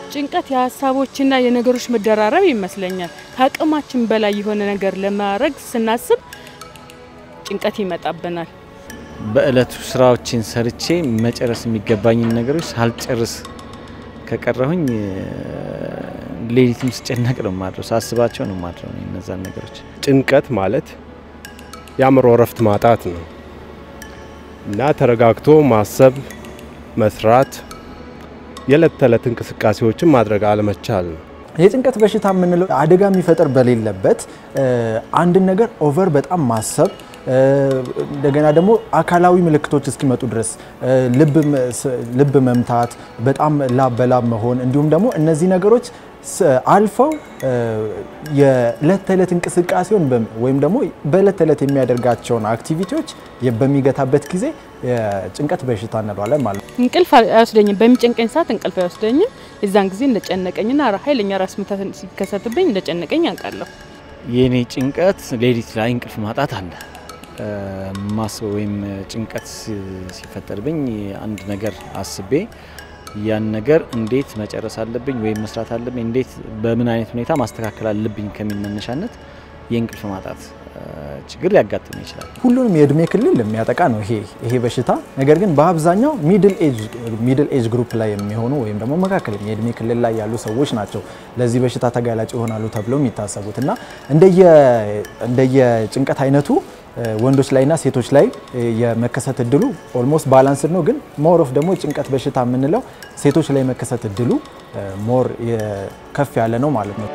ጭንቀት የሐሳቦችና የነገሮች መደራረብ ይመስለኛል ከአቅማችን በላይ የሆነ ነገር ለማድረግ ስናስብ ጭንቀት ይመጣብናል በእለቱ ስራዎችን ሰርቼ መጨረስ የሚገባኝ ነገሮች ሳልጨርስ ከቀረሁኝ ሌሊትም ስጨነቅ ነው ማድረው ሳስባቸው ነው ማድረው እነዛ ነገሮች ጭንቀት ማለት ያምሮ ረፍት ማጣት ነው እና ተረጋግቶ ማሰብ መስራት የለት ተለት እንቅስቃሴዎችን ማድረግ አለመቻል ነው የጭንቀት በሽታ ምንለው አደጋ የሚፈጠር በሌለበት አንድ ነገር ኦቨር በጣም ማሰብ እንደገና ደግሞ አካላዊ ምልክቶች እስኪመጡ ድረስ ልብ መምታት በጣም ላብ በላብ መሆን እንዲሁም ደግሞ እነዚህ ነገሮች አልፈው የለት ተለት እንቅስቃሴውን ወይም ደግሞ በለት ተለት የሚያደርጋቸውን አክቲቪቲዎች በሚገታበት ጊዜ የጭንቀት በሽታ እንለዋለን ማለት ነው እንቅልፍ አይወስደኝም በሚጨንቀኝ ሰዓት እንቅልፍ አይወስደኝም እዛን ጊዜ እንደጨነቀኝና ኃይለኛ ራስ ምታት ሲከሰትብኝ እንደጨነቀኝ አውቃለሁ የኔ ጭንቀት ሌሊት ላይ እንቅልፍ ማጣት አለ ማስበው ወይም ጭንቀት ሲፈጠርብኝ አንድ ነገር አስቤ ያን ነገር እንዴት መጨረስ አለብኝ ወይ መስራት አለብኝ እንዴት በምን አይነት ሁኔታ ማስተካከል አለብኝ ከሚል መነሻነት የእንቅልፍ ማጣት ችግር ሊያጋጥም ይችላል ሁሉንም የእድሜ ክልል የሚያጠቃ ነው ይሄ በሽታ ነገር ግን በአብዛኛው ሚድል ኤጅ ግሩፕ ላይ የሚሆኑ ወይም ደግሞ መካከለኛ የእድሜ ክልል ላይ ያሉ ሰዎች ናቸው ለዚህ በሽታ ተጋላጭ ይሆናሉ ተብለው የሚታሰቡትና እንደየ ጭንቀት አይነቱ ወንዶች ላይና ሴቶች ላይ የመከሰት እድሉ ኦልሞስት ባላንስድ ነው ግን ሞር ኦፍ ደግሞ ጭንቀት በሽታ የምንለው ሴቶች ላይ መከሰት እድሉ ሞር ከፍ ያለ ነው ማለት ነው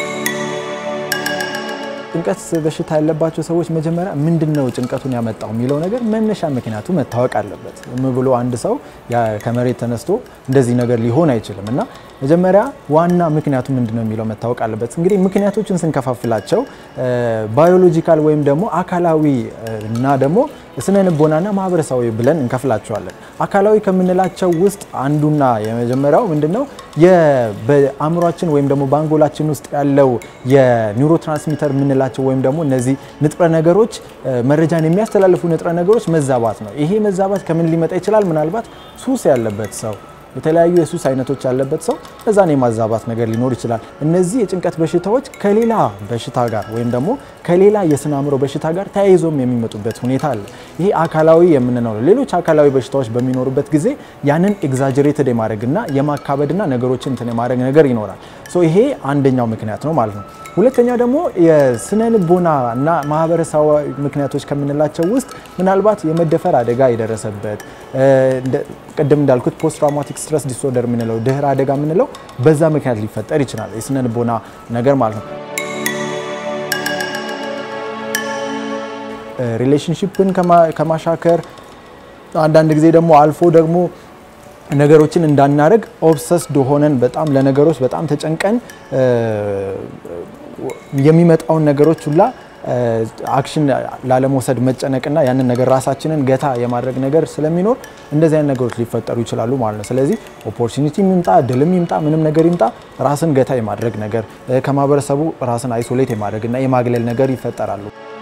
ጭንቀት በሽታ ያለባቸው ሰዎች መጀመሪያ ምንድነው ጭንቀቱን ያመጣው የሚለው ነገር መነሻ ምክንያቱ መታወቅ አለበት ብሎ አንድ ሰው ከመሬት ተነስቶ እንደዚህ ነገር ሊሆን አይችልምና መጀመሪያ ዋና ምክንያቱ ምንድነው የሚለው መታወቅ አለበት እንግዲህ ምክንያቶችን ስንከፋፍላቸው ባዮሎጂካል ወይም ደግሞ አካላዊ እና ደግሞ ስነ ልቦናና ማህበረሰባዊ ብለን እንከፍላቸዋለን አካላዊ ከምንላቸው ውስጥ አንዱና የመጀመሪያው ምንድነው በአእምሮአችን ወይም ደግሞ ባንጎላችን ውስጥ ያለው የኒውሮትራንስሚተር ምንላቸው ወይም ደግሞ እነዚህ ንጥረ ነገሮች መረጃን የሚያስተላልፉ ንጥረ ነገሮች መዛባት ነው ይሄ መዛባት ከምን ሊመጣ ይችላል ምናልባት ሱስ ያለበት ሰው የተለያዩ የሱስ አይነቶች ያለበት ሰው እዛኔ ማዛባት ነገር ሊኖር ይችላል እነዚህ የጭንቀት በሽታዎች ከሌላ በሽታ ጋር ወይም ደግሞ ከሌላ የስነ አእምሮ በሽታ ጋር ተያይዞም የሚመጡበት ሁኔታ አለ ይሄ አካላዊ የምንነው ሌሎች አካላዊ በሽታዎች በሚኖሩበት ጊዜ ያንን ኤግዛጀሬትድ የማድረግና የማካበድና ነገሮችን እንትን የማድረግ ነገር ይኖራል ሶ ይሄ አንደኛው ምክንያት ነው ማለት ነው ሁለተኛው ደግሞ የስነ ልቦናና ማህበረሰባዊ ምክንያቶች ከምንላቸው ውስጥ ምናልባት የመደፈር አደጋ የደረሰበት ቀደም እንዳልኩት ፖስት ትራውማቲክ ስትረስ ዲስኦርደር ምንለው ድህረ አደጋ ምንለው በዛ ምክንያት ሊፈጠር ይችላል የስነ ልቦና ነገር ማለት ነው ሪሌሽንሺፕን ከማሻከር አንዳንድ ጊዜ ደግሞ አልፎ ደግሞ ነገሮችን እንዳናረግ ኦብሰስድ ሆነን በጣም ለነገሮች በጣም ተጨንቀን የሚመጣውን ነገሮች ሁላ አክሽን ላለመውሰድ መጨነቅና ያንን ነገር ራሳችንን ገታ የማድረግ ነገር ስለሚኖር እንደዚህ አይነት ነገሮች ሊፈጠሩ ይችላሉ ማለት ነው ስለዚህ ኦፖርቹኒቲ ይምጣ ድልም ይምጣ ምንም ነገር ይምጣ ራስን ገታ የማድረግ ነገር ከማህበረሰቡ ራስን አይሶሌት የማድረግና የማግለል ነገር ይፈጠራሉ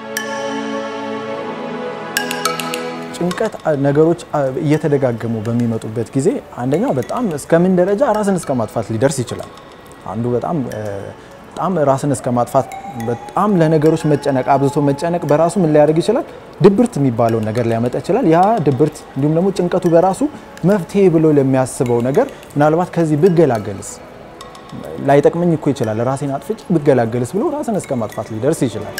ጭንቀት ነገሮች እየተደጋገሙ በሚመጡበት ጊዜ አንደኛው በጣም እስከምን ደረጃ ራስን እስከማጥፋት ሊደርስ ይችላል አንዱ በጣም ራስን እስከማጥፋት በጣም ለነገሮች መጨነቅ አብዝቶ መጨነቅ በራሱ ምን ሊያደርግ ይችላል ድብርት የሚባለው ነገር ሊያመጣ ይችላል ያ ድብርት እንዲሁም ደግሞ ጭንቀቱ በራሱ መፍትሄ ብሎ ለሚያስበው ነገር ምናልባት ከዚህ ብገላገልስ ላይጠቅመኝ እኮ ይችላል ራሴን አጥፍቼ ብገላገልስ ብሎ ራስን እስከማጥፋት ሊደርስ ይችላል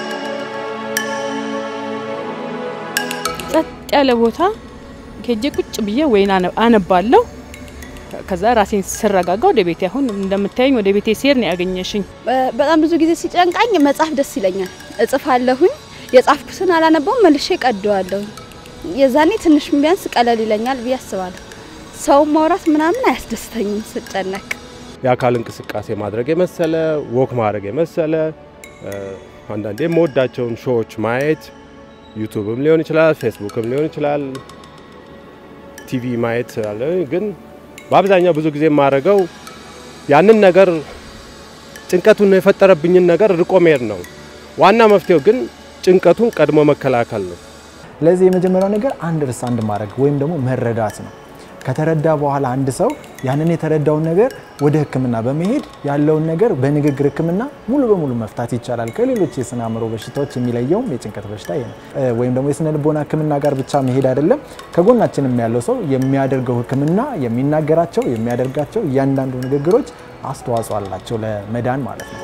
ጸጥ ያለ ቦታ ከጄ ቁጭ ብዬ ወይና አነባለሁ ከዛ ራሴን ስረጋጋ ወደ ቤቴ አሁን እንደምታየኝ ወደ ቤቴ ሲር ነው ያገኘሽኝ በጣም ብዙ ጊዜ ሲጨንቃኝ መጻፍ ደስ ይለኛል እጽፋለሁኝ የጻፍኩትን አላነበውም መልሼ ቀደዋለሁ የዛኔ ትንሽ ቢያንስ ቀለል ይለኛል ቢያስባል ሰው ማውራት ምናምን አያስደስተኝም ስጨነቅ የአካል እንቅስቃሴ ማድረግ የመሰለ ወክ ማድረግ የመሰለ አንዳንዴ ሞዳቸውን ሾዎች ማየት ዩቲዩብም ሊሆን ይችላል ፌስቡክም ሊሆን ይችላል ቲቪ ማየት አለ ግን በአብዛኛው ብዙ ጊዜ ማረጋው ያንን ነገር ጭንቀቱን የፈጠረብኝን ነገር ርቆ መሄድ ነው ዋና መፍትሄው ግን ጭንቀቱን ቀድሞ መከላከል ነው ለዚህ የመጀመሪያው ነገር አንደርስታንድ ማድረግ ወይም ደግሞ መረዳት ነው ከተረዳ በኋላ አንድ ሰው ያንን የተረዳውን ነገር ወደ ህክምና በመሄድ ያለውን ነገር በንግግር ህክምና ሙሉ በሙሉ መፍታት ይቻላል። ከሌሎች የስነ አእምሮ በሽታዎች የሚለየው የጭንቀት በሽታ ይሄ ነው። ወይም ደግሞ የስነ ልቦና ህክምና ጋር ብቻ መሄድ አይደለም። ከጎናችንም ያለው ሰው የሚያደርገው ህክምና የሚናገራቸው የሚያደርጋቸው እያንዳንዱ ንግግሮች አስተዋጽኦ አላቸው ለመዳን ማለት ነው።